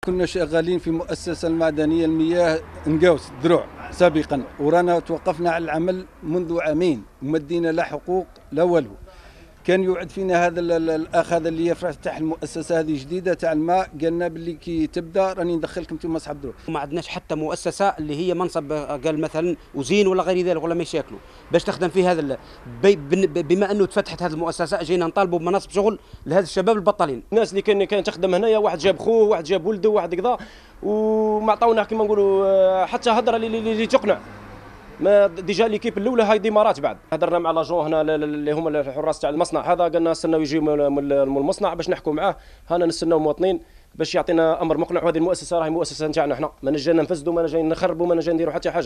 كنا شغالين في مؤسسة المعدنية المياه نقاوس دروع سابقا، ورانا توقفنا على العمل منذ عامين ومدينا لا حقوق لا والو. كان يوعد فينا هذا الاخ هذا اللي يفتح المؤسسه هذه جديده تاع الماء، قالنا باللي كي تبدا راني ندخلكم انتم اصحاب دروع. ما عندناش حتى مؤسسه اللي هي منصب قال مثلا وزين ولا غير ذلك ولا ما يشاكلوا باش تخدم في هذا بما انه تفتحت هذه المؤسسه جينا نطالبوا بمناصب شغل لهذا الشباب البطالين. الناس اللي كانت تخدم هنايا واحد جاب خوه واحد جاب ولده واحد كذا وما عطاونا كما نقولوا حتى هضره اللي تقنع. ما ديجا ليكيب الاولى هاي ديمارات بعد هضرنا مع لاجون هنا اللي هما الحراس تاع المصنع هذا، قالنا نستناو يجيو من المصنع باش نحكوا معاه. هانا نستناو مواطنين باش يعطينا امر مقنع، وهذه المؤسسه راهي مؤسسه نتاعنا احنا، ما نجي نفسدوا ما نجي نخربوا ما نجي نديروا حتى حاجه.